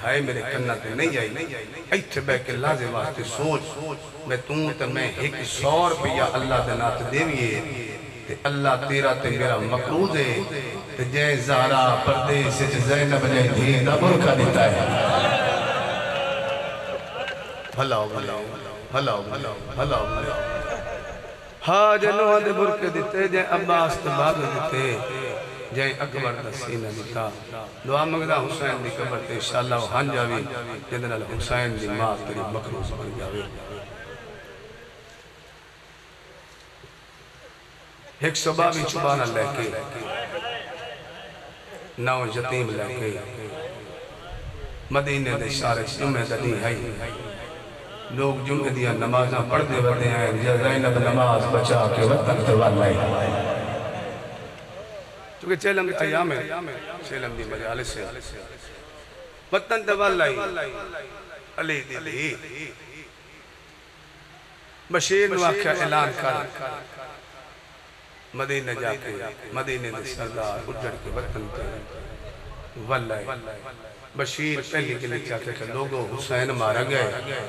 ہائے میرے کنہ تے نہیں آئی ایتھے بے کے لازے واسطے سوچ میں تے میں 100 روپیہ اللہ دے نات دیوئے تے اللہ تیرا تے میرا مقروض ہے تے جے زہرا پردیس زینب جے دھی دا برکھا دیتا ہے بھلا ہو بھلا ہو بھلا ہو بھلا ہو ہاں جے نوہ دے برکے دیتے جے عباس تے بادو دیتے جے اکبر دا سینہ دیتا دعا مگدہ حسین دی قبر تے انشاءاللہ وہ ہن جاوی جنرل حسین دی ماں تیری مقروض بن جاوی ایک صبح بھی چبانہ لے کے نو یتیم لے کے مدینے دے شارع جمعہ دنی ہے لوگ جمعہ دیا نمازاں پڑھ دے بڑھتے ہیں یا زینب نماز بچا کے وطن توال لائے چونکہ چیلم دی ایام ہے چیلم دی مجالس ہے وطن توال لائے علی دی بشیر نو آکھا اعلان کر مدینہ جا کے مدینہ دے سردار اجڑ کے وطن کے واللہ بشیر پہلی کے لئے چاہتے کہ لوگوں حسین مارا گئے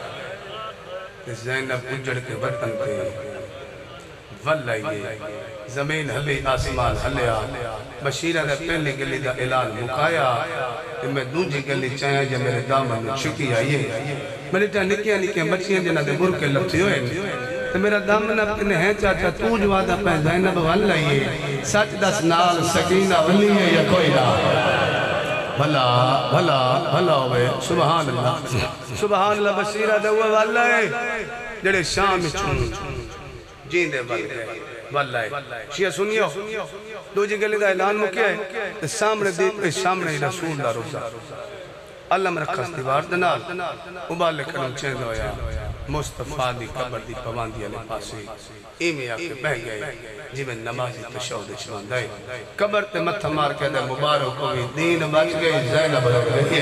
زینب اجڑ کے وطن کے واللہ یہ زمین ہلی آسمان ہلیا بشیرہ نے پہلی کے لئے دا اعلان مکایا کہ میں دوجی کے لئے چاہیا جب میرے دامن میں چھکی آئیے میرے جہاں نکیاں نکیاں بچیاں جنہ دے برکے لپتی ہوئے تو میرا دامن اپنے ہیں چاچا تو جو وعدہ پہ زینب واللہ یہ سچ دس نال سکینہ ولی ہے یا کوئی نہ بھلا بھلا بھلا ہوئے سبحان اللہ بشیرہ دعوہ واللہ ہے جڑے شام چون جیندے واللہ ہے شیعہ سنیو دو جی گلی دا اعلان مکیا ہے سامنے رسول دا روزہ علم رکھا ستیوار دنال ابال کرم چیند ہویا مصطفیٰ دی قبر دی پواندی علی پاسے ایمی آکے بہ گئے جی میں نمازی تشہد چوان دائے قبر تے متھا مار کے دے مبارک ہوئی دین بچ گئے زینب رکھ گئے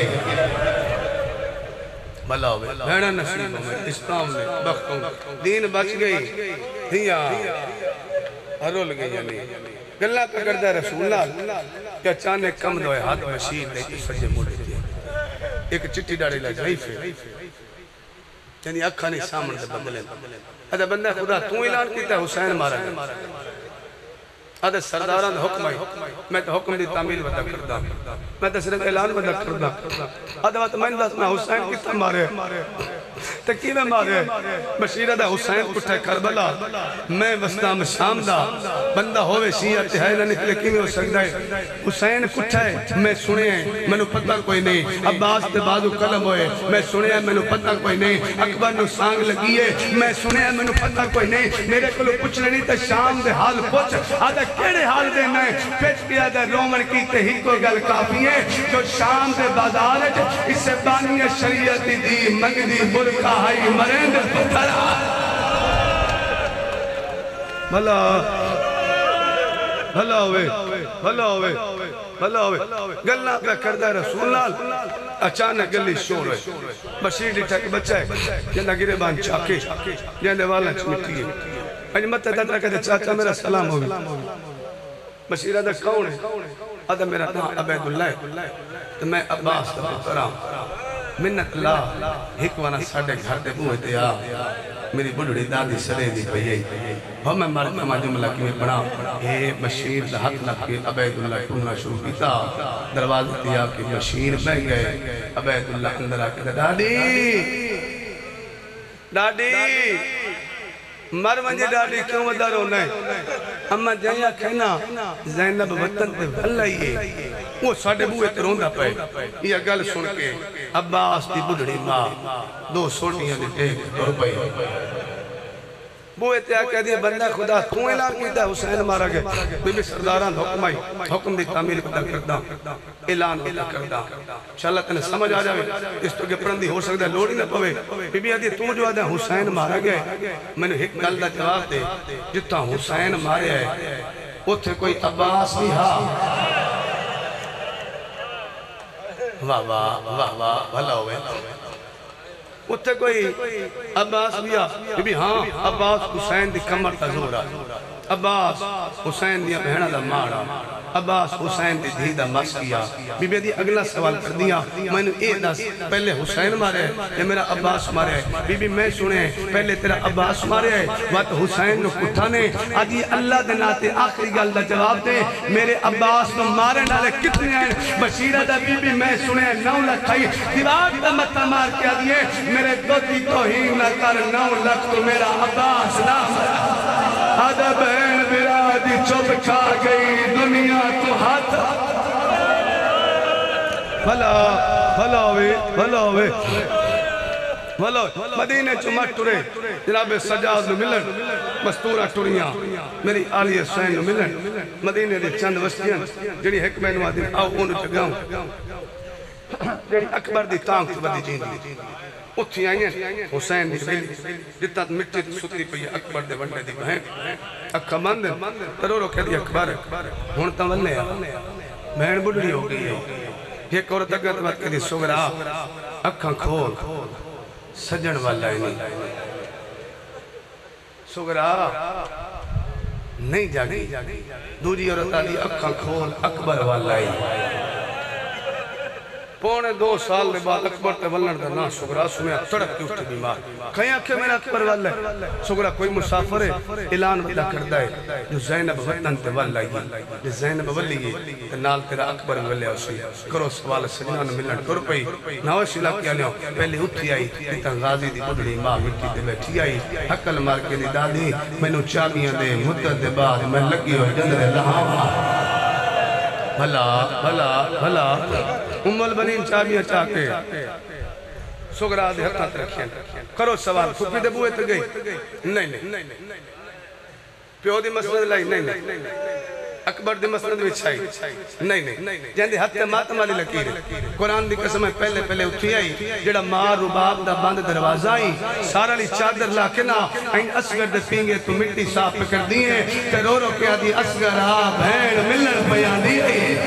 بھلا ہوئے بھیڑا نصیب میں اسلام میں بختوں دین بچ گئی دیا ہرول گئی یعنی گلہ پہ کردہ رسول اللہ کیا چانے کم دوئے ہاتھ مشیر دے تو سجے موڑے دیا ایک چٹی ڈاڑی لگ ضعیف ہے یعنی اکھا نہیں سامن سے بدلے ادھا بندہ خدا تو اعلان کیتا ہے حسین مارا گیا ادھا سرداران حکم ہے میں تو حکم دی تعمیل ودا کردہ میں تو صرف اعلان ودا کردہ ادھا وقت میں حسین کتا مارے تکی میں مارے بشیرہ دا حسین کٹھے کربلا میں وسطام شام دا بندہ ہوئے شیعہ تہائی نہ نکلے کی میں ہو سکتا ہے حسین کٹھے میں سنے ہیں میں نو پتہ کوئی نہیں عباس دے بازو قلم ہوئے میں سنے ہیں میں نو پتہ کوئی نہیں اکبر نو سانگ لگیے میں سنے ہیں میں نو پتہ کوئی نہیں میرے کو لو پچھ لینی تا شام دے حال پوچھ آدھا کیڑے حال دینا ہے پیچ کیا دے رومن کی تہی کو گل کافی ہے جو شام دے بازار ہے اس سے بانی شریعت دی منگ دی برکہ ہائی مرند پتھر بھلا بھلا ہوئے بھلا ہوئے بھلا ہوئے گلنا پہ کردہ رسول اللہ اچانک گلی شور ہے بشیر ڈٹھا کہ بچہ ہے جنہ گرے بان چاکے جنہ والا چمٹی ہے انج مت دادرہ کہتے چاچا میرا سلام ہوگی بشیر آدھا کون ہے آدھا میرا نام عبید اللہ ہے تو میں عباس کا پترام منت اللہ ہکوانا ساڑھے گھر دے بوئے دیا میری بڑھڑی دادی سرے دی پہیے ہم میں مرکمہ جملہ کی میں پڑھا اے بشیر دا حق نہ کہ عبید اللہ ٹھوننا شروع کیتا دروازہ دیا کہ بشیر بہ گئے عبید اللہ اندر آکے ڈاڈی ڈاڈی مر منجے ڈاڈی کیوں ودا رونا ہے اما جائیاں کہنا زینب وطن تے بھلائیے وہ ساڑھے بوئے تے روندہ پہ یہ گل سن کے عباس دی بڑھڑی ماں دو سوٹیاں دی ٹیک روپے بوئے تے آکے دیا بندہ خدا تو اعلان کیتا ہے حسین مارا گئے بی بی سرداران حکم آئی حکم دی تعمیل پتہ کردہ اعلان پتہ کردہ انشاءاللہ تنہیں سمجھ آ جاوے اس تو کہ پرندی ہو سکتا ہے لوڑی نہ پوے بی بی آدھی تو جو آدھا حسین مارا گئے میں نے ایک گل دا جواب دے جتا حسین مارے ہے وہ تھے کوئی عباس بھی ہاں واہ واہ واہ واہ بھلا ہوئے اتھے کوئی عباس بیا بی ہاں عباس حسین دی کمر تا زورا عباس حسین دیا بہنہ دا مارا عباس حسین دی دھی دا مس کیا بی بی دی اگلا سوال کر دیا میں نے اے دس پہلے حسین مارے یا میرا عباس مارے بی بی میں سنے پہلے تیرا عباس مارے وقت حسین نو کٹھانے آدھی اللہ دے ناتے آخری گل دا جواب دے میرے عباس نو مارے نالے کتنے ہیں بشیرہ دا بی بی میں سنے 9 لکھ آئی دیوار دا مطا مار کے آدھیے میرے دوتی توہین نہ کر 9 لکھ تو میرا عباس نہ آدھا بہن برادی چپ کھا گئی دنیا تو ہاتھ بھلا ہوئے مدینہ چمٹ ٹرے جناب سجاد نو ملن مستورہ ٹریاں میری آلی حسین نو ملن مدینہ دے چند وستیاں جڑی حکمہ نو آدھیں آؤ انہوں چگاؤں جڑی اکبر دی تانگ تو بدی جین دی اتھی آئیں حسین دی بیلی جتا مٹی ستی پئی اکبر دے ونڈے دی بہن اکھا مند ترورو کہہ دی اکبر ہونتا ولنے بہن بڑھڑی ہو گئی ہے ایک عورت اگت بات کہہ دی سگرا اکھاں کھول سجن والا ہی نہیں سگرا نہیں جاگی دوری عورت آلی اکھاں کھول اکبر والا ہی پونے 2 سال دے بعد اکبر تے ولن دا نا سگرا سمیں تڑپ کی اٹھے بیمار کہیں کہ میرا اکبر والا ہے سگرا کوئی مسافر ہے اعلان ودا کردہ ہے جو زینب وطن تے والا ہے جو زینب ولی ہے تے نال تیرا اکبر ولی اسی کرو سوال سجنان ملن کرو پئی نواز شلا کیا لیوں پہلے اٹھی آئی تیتا غازی دی بڑھڑی ماں مٹی تے بیٹھی آئی حقل مار کے دی دادی میں نو چابیاں دے مدت دے بعد میں لگی ہوئے جندر لہاں بھلا ام البنین چابیاں چاکے سگرا دے حقات رکھیں کرو سوال پھوپی دے بوئے تے گئی نہیں پیو دی مسند لائی نہیں اکبر دی مسند وچھائی نہیں جہاں ہتھ ماتم والی لکیر قرآن دی قسم ہے پہلے اٹھی آئی جڑا ماں رباب دا بند دروازہ آئی سارا لی چادر لاکنا این اسگر دے پینگے تو مٹی صاف کر دیئے تے رو کیا دی اسگر بھین ملن بیان دی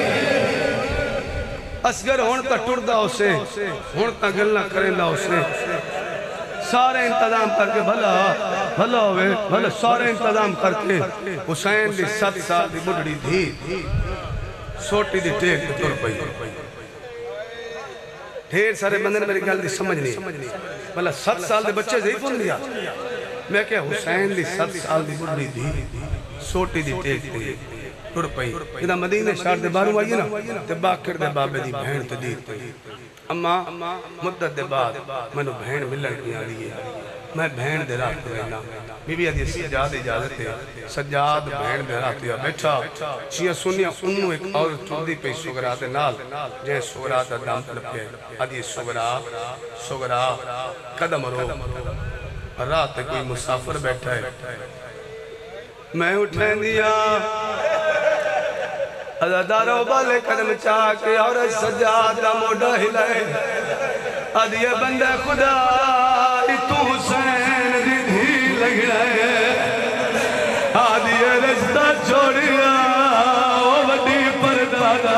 اسگر ہونتا ٹردہ اسے ہونتا گلنا کرندہ اسے سارے انتظام کر کے بھلا ہوئے سارے انتظام کر کے حسین دی 7 سال دی بڑھڑی تھی سوٹی دی ٹیک دی تر پئی ڈھیر سارے بندے نے میری گل دی سمجھ نہیں بھلا 7 سال دے بچے ضعیف ہوں دیا میں کہ حسین دی 7 سال دی بڑھڑی تھی سوٹی دی ٹیک دی تر پئی جدا مدینہ شہر دے باروں آئیے نا تے باکر دے بابے دی بہن تے دیت پئی اما مدت دے بعد میں نو بہن ملن کی آلی ہے میں بہن دے رات رہنا بی بی آدھی سجاد اجازت ہے سجاد بہن دے رات یا بیٹھا چیئے سنیا انہوں ایک اور چودی پہ سگرا دے نال جہاں سگرا دا دام تلپے آدھی سگرا قدم رو رات کوئی مسافر بیٹھا ہے میں اٹھیں دیا ازادارو بالے قدم چاکے اور سجاد دا موڑا ہلائے آدھیے بندہ خدا تو حسین دی دھی لگ رہے آدھیے رشتہ چھوڑیا او وڈی پردادا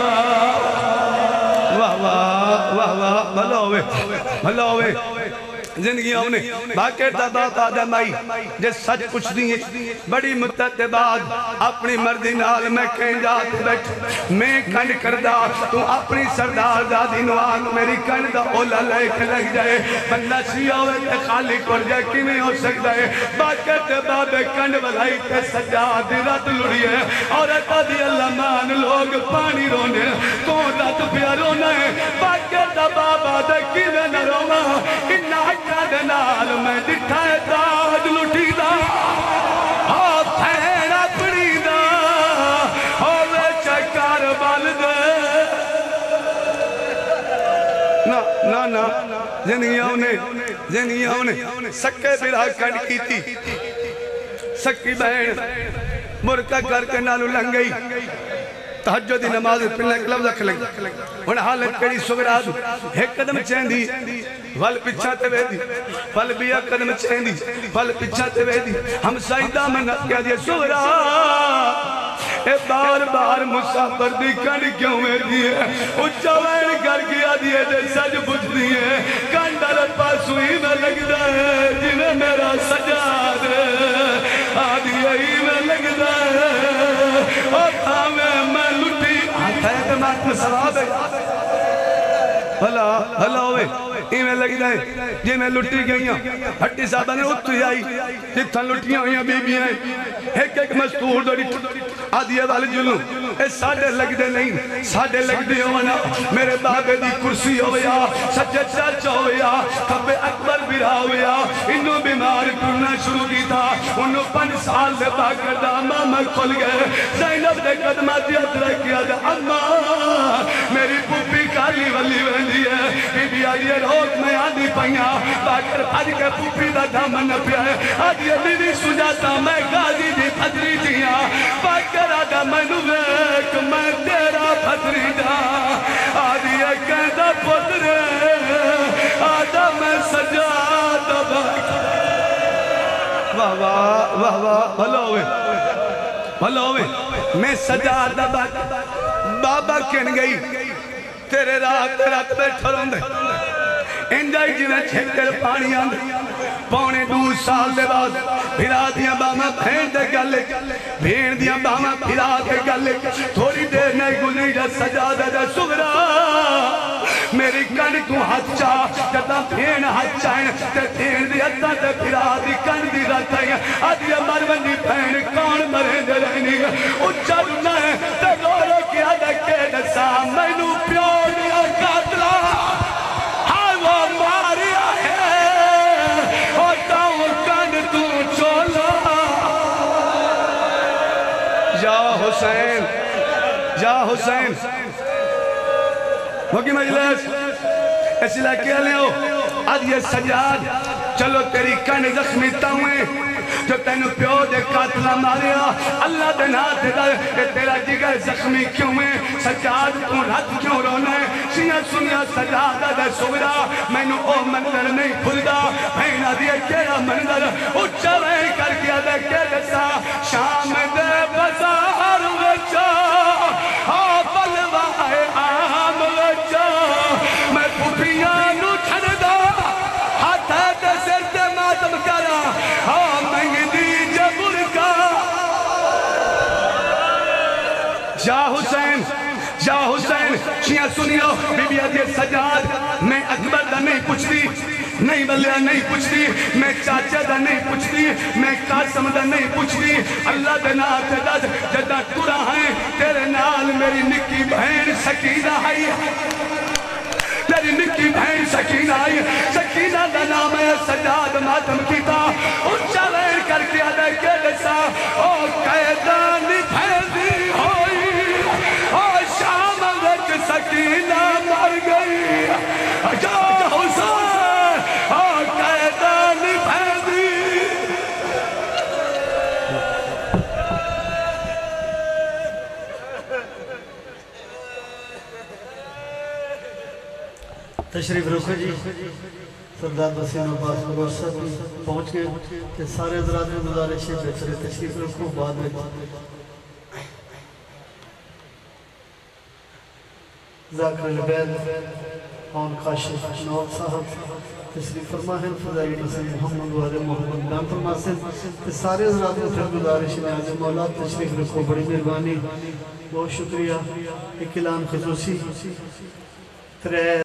واہ بھلا ہوئے زندگی ہونے باقی تباق آدم آئی جس سچ پوچھ دیئے بڑی مدت بعد اپنی مردی نال میں کہیں جات بیٹھ میں کنڈ کردہ تو اپنی سردار دادی نوان میری کنڈ دا اولا لے کے لگ جائے بندہ سیاہ ہوئے تے خالی کر جائے کی نہیں ہو سکتا ہے باقی تباق کنڈ بلائی تے سجاد رات لڑی ہے اور اتادی اللہ مان لوگ پانی رونے تو رات پیا رونا ہے باقی تباق آدھے کی میں نہ رونا انہا دنال میں دکھائے داج لٹی دا ہاں پھیڑا پڑی دا ہوئے چکار بال دے نا زندگی ہونے سکے برا کنڈ کی تھی سکی بہن مرکہ کر کے نالو لنگ گئی تحجد نماز پڑھنے کے لفظ رکھ لگی ان حالت کری سگرا دو ایک قدم چین دی ول پچھاتے وے دی ول بیا قدم چین دی ول پچھاتے وے دی ہم سائدہ میں نت کیا دیا سگرا اے بار بار مسافر دی کنڈ کیوں میں دیئے اچھا وین کر کیا دیئے دے سج بجھ دیئے کنڈل پاسوئی میں لگ دائے جنہیں میرا سجاد آدھی ای میں لگ دے آتھا میں لٹی آتھا ہے تو مات میں سواب ہے ہلا ہوئے ای میں لگ دے جی میں لٹی گئی ہوں ہٹی صاحبہ نے اتھو آئی جتھا لٹیاں ہوئی ہیں بی بی ہیں ایک مستور دوڑی آدھیے والی جلوں اے ساڑھے لگ دے نہیں ساڑھے لگ دے ہونا میرے بابے دی کرسی ہویا سجد چاچا ہویا کبے اکبر برا ہویا انہوں بیمار کرنا شروع کی تھا انہوں 5 سال سے باکر دا ماما کھل گئے زینب دے قدمات یاترہ کیا دا اماں میری پوپی کالی ولی ویندی ہے بی بی آئیے روک میں آدھی پہیاں باکر پھج کے پوپی دا دامن پیا ہے آدھی بیوی سجاتا میں غازی دی پھجری دیا باکر آدھا میں نویک میں تیرا پھجری دا آدھی کہندہ پترے آدھا میں سجاتا باکر واہ واہ واہ واہ بھلو ہوئے میں سجاتا باکر بابا کہن گئی تیرے رات بیٹھا رہن دے انجائی جنہیں چھکر پانی آندے پونے 2 سال دے بعد بھیرا دیاں باما بھین دے گلے بھین دیاں باما بھیرا دے گلے تھوڑی دیر نہیں گزری جا سجادہ دا سغرا میری کن کو ہاتھ چاہ جتا بھین ہاتھ چاہن تے بھین دی اتا تے بھیرا دی کن دی راتائیں آدھی مروندی بھین کون مرے دے رہنی اچھا رنا ہے تے گورو کیا دے کے دسا میں نو پیو دیا قاتلہ ہاں وہ ماریا ہے ہوتا وہ کن تو چولا یا حسین ہوگی مجلس ایسی لائکے لے ہو آج یہ سجاد چلو تیری کن زخمی تاویں جو تینو پیو دے قاتلہ ماریا اللہ دے نات دے کہ تیرا جگر زخمی کیوں میں سجاد تو رات کیوں رونے سیاں سنیا سجاد دے سورا میں نو او منظر نہیں بھلدا بھینا دیئے کیڑا منظر اچھا رہے کر گیا دے کے دسا شام دے بزار وچا بلوائے آم وچا میں پھوپیاں نو چھڑ دا ہاتھا دے سر دے ماتم کرا جا حسین شیعہ سنیو بی بی آدھے سجاد میں اکبر دا نہیں پوچھتی نہیں بلیا نہیں پوچھتی میں چاچا دا نہیں پوچھتی میں قاسم دا نہیں پوچھتی اللہ دے نات داد جدہ ٹورا ہیں تیرے نال میری نکی بہن سکینہ آئی تیری نکی بہن سکینہ آئی سکینہ دا نام ہے سجاد ماتم کیتا اچھا لین کر کے آدھے کے دسا او قیدانی بھیدی ہوئی شام وچ سکینہ مر گئی جا حسین قیدانی بھیدی تشریف رکھو جی سردار وسیم عباس مغور صاحب پہنچ گئے کہ سارے حضرات میں گزارش ہے بہتر تشریف رکھو بعد میں ذاکر البید آن خاشف نور صاحب تشریف فرما ہے فضائی نصیر محمد وعلى محمد نام فرما سے سارے حضرات میں پھر گزارش ہے آج مولا تشریف رکھو بڑی مہربانی بہت شکریہ ایک اعلان خصوصی